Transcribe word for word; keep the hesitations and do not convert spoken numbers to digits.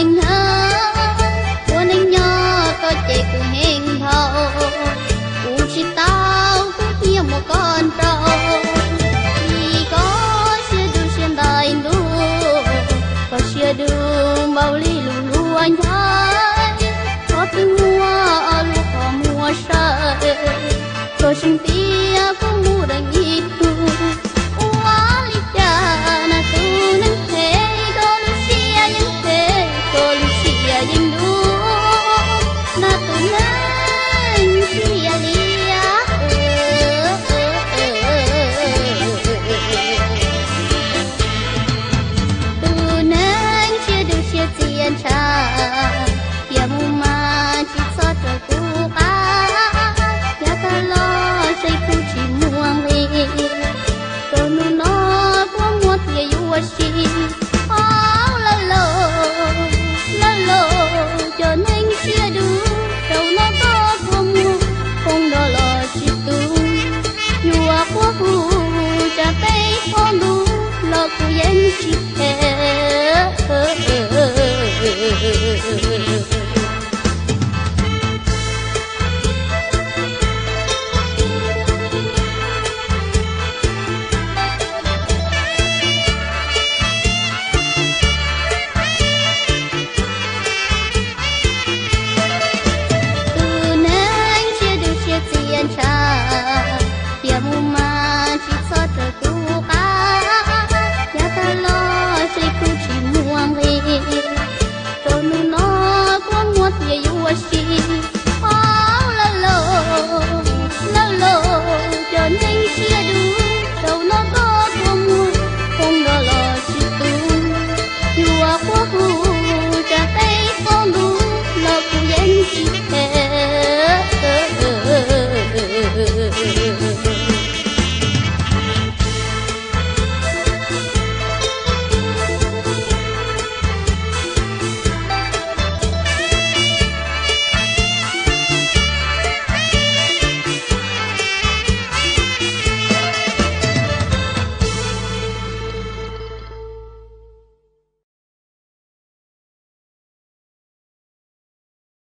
anh hơ quân anh nhỏ có chạy cùng hình thầu u chỉ tao cũng như một con trâu vì có chưa đủ xuyên đời đủ có chưa đủ bao ly lù lù anh thấy có tiếng mua lu có mua sợ có xin tia cũng mua đành ít tu quá lý cha na tu nên thế có lu xia nhưng thế có lu xia nhưng đủ na tu nên xia lia tu nên xia đủ xia tiền cha ya mu ma chỉ so trời cu cá ya ta lo say cu chỉ muang li cô nu nó có mua thì yêu si áo la lô la lô cho nên xia đủ đâu nó có không mua không đó là chỉ tu yêu quá cu cha tay con đủ lo cu yên chỉ thế